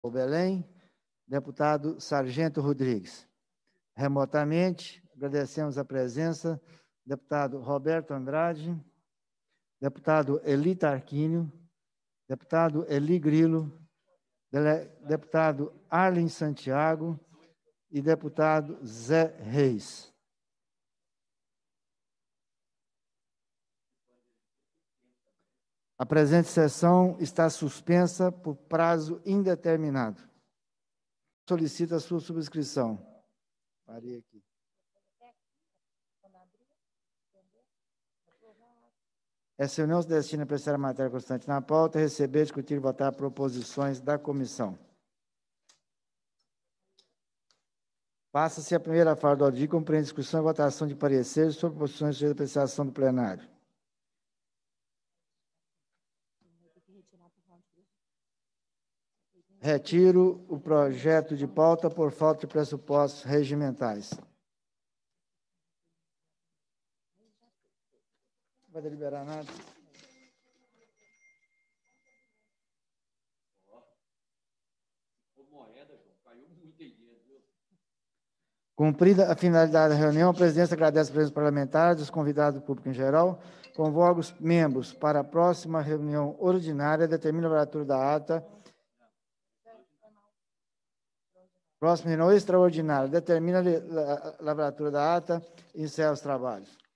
Belém, deputado Sargento Rodrigues. Remotamente, agradecemos a presença do deputado Roberto Andrade, deputado Eli Tarquínio, deputado Eli Grilo, deputado Arlen Santiago e deputado Zé Reis. A presente sessão está suspensa por prazo indeterminado. Solicito a sua subscrição. Parei aqui. Essa reunião se destina a apreciar a matéria constante na pauta, receber, discutir e votar proposições da comissão. Passa-se a primeira fase do dia, compreende discussão e votação de pareceres sobre proposições de apreciação do plenário. Retiro o projeto de pauta por falta de pressupostos regimentais. Não vai deliberar nada. Cumprida a finalidade da reunião, a presidência agradece a presença parlamentar, dos convidados do público em geral, convoca os membros para a próxima reunião ordinária, determina a lavratura da ata. Próxima reunião extraordinária, determina a lavratura da ata e encerra os trabalhos.